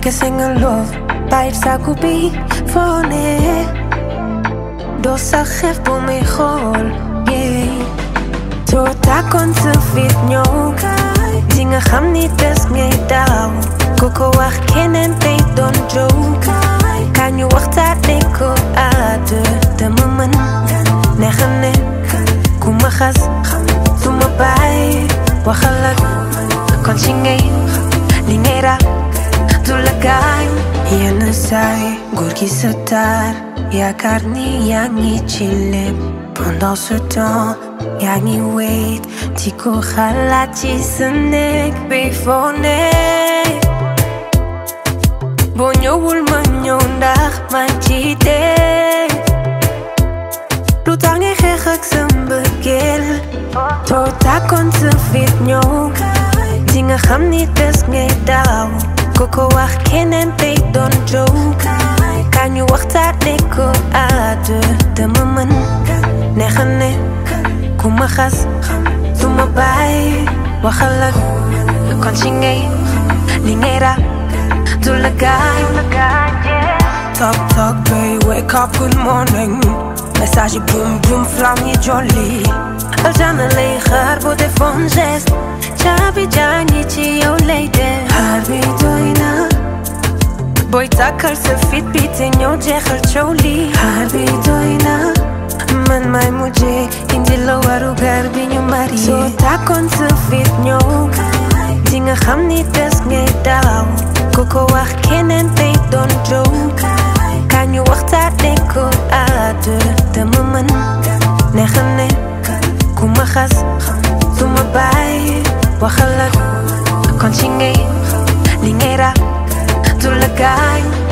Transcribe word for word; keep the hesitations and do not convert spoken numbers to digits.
Kasi nga love Bahit sa kubi Fone Do sa chef po may hol Yeah Tota kon sa fit nyo Kaay Di nga xam ni des ngay daw Koko wax keneen tey doon joke Kaay Kan ñu waxtaane ko à deux Dama mën neexa ne ku ma xas su ma bàyyi waxal ak kon ci ngay li ngay rap du la gaañ yenn saay góor gi sa taar yaakaar ni yaa ngi ci lépp pendant ce temps yaa ngi wait di ko xalaat ci sa néeg bi foo nekk boo ñëwul ma ñëw ndax man ci dee lu tax ngay xeex ak sa mbëggeel too tàkkoon sa fit ñëw di nga xam ni des ngay daaw ku ko wax keneen tey doon jow ka ñu waxtaane ko à deux dama mën neexa ne ku ma xas su ma bàyyi waxal ak kon ci ngay li ngay rap du la gaañ Talk talk babe wake up good morning Message yi boom boom flamme yi jolli aljana lay xaar boo defoon geste caabi jaa ngi ci yow lay def xaar bi doy na booy takkal sa fit bi te ñëw jeexal coow li xaar bi doy na man may mujjee indi la waru gar bi ñu mari soo takkoon sa fit ñëw di nga xam ni des ngay daaw ku ko wax keneen tey doon jow ka ñu waxtaane ko à deux dama mën neexa ne ku ma xas su ma bàyyi waxal ak kon ci ngay li ngay rap du la gaañ